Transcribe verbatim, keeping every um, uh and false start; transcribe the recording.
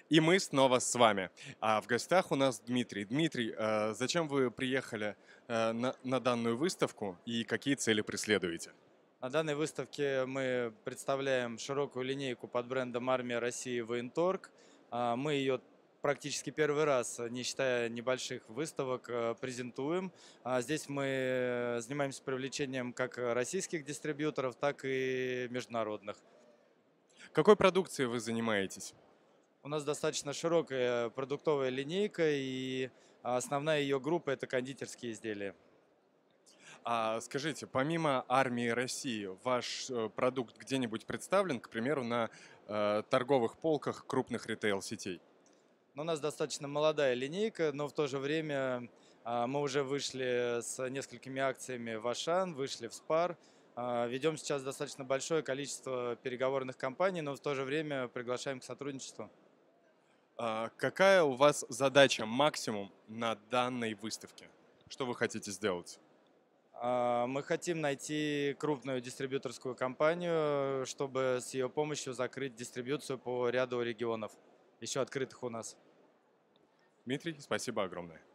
И мы снова с вами. А в гостях у нас Дмитрий. Дмитрий, э, зачем вы приехали э, на, на данную выставку и какие цели преследуете? На данной выставке мы представляем широкую линейку под брендом «Армия России Военторг». А, Мы ее практически первый раз, не считая небольших выставок, э, презентуем. А Здесь мы занимаемся привлечением как российских дистрибьюторов, так и международных. Какой продукцией вы занимаетесь? У нас достаточно широкая продуктовая линейка, и основная ее группа – это кондитерские изделия. А скажите, помимо армии России, ваш э, продукт где-нибудь представлен, к примеру, на э, торговых полках крупных ритейл-сетей? Но у нас достаточно молодая линейка, но в то же время а, мы уже вышли с несколькими акциями в Ашан, вышли в Спар. А, Ведем сейчас достаточно большое количество переговорных кампаний, но в то же время приглашаем к сотрудничеству. А какая у вас задача максимум на данной выставке? Что вы хотите сделать? А, Мы хотим найти крупную дистрибьюторскую компанию, чтобы с ее помощью закрыть дистрибьюцию по ряду регионов, еще открытых у нас. Дмитрий, спасибо огромное.